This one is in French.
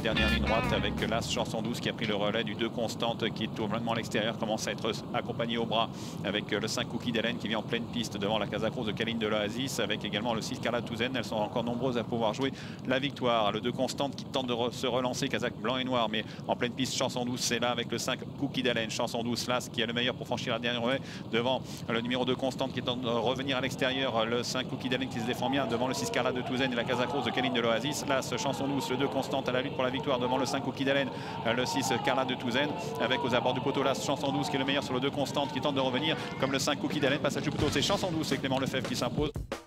dernière ligne droite avec l'As Chanson Douce qui a pris le relais du 2 Constante qui est vraiment à l'extérieur, commence à être accompagné au bras avec le 5 Cookie d'Hélène qui vient en pleine piste devant la Casa Cruz de Kaline de l'Oasis avec également le 6 Carla Touzen. Elles sont encore nombreuses à pouvoir jouer la victoire. Le 2 Constante qui tente de se relancer, Kazakh blanc et noir, mais en pleine piste. Chanson Douce, c'est là avec le 5 Cookie d'Hélène. Chanson Douce, l'As qui est le meilleur pour franchir la dernière relais devant le numéro 2 Constante qui tente de revenir à l'extérieur. Le 5 Cookie d'Hélène qui se défend bien devant le 6 Carla de Touzen et la Casa Cruz de Kaline de l'Oasis. L'As Chanson Douce, le 2 Constante à la lutte pour la victoire devant le 5 Cookie d'Hélène, le 6 Carla de Touzen avec aux abords du poteau l'As Chanson Douce qui est le meilleur sur le 2 Constante qui tente de revenir comme le 5 Cookie d'Hélène. Passage du poteau, c'est Chanson Douce et Clément Lefebvre qui s'impose.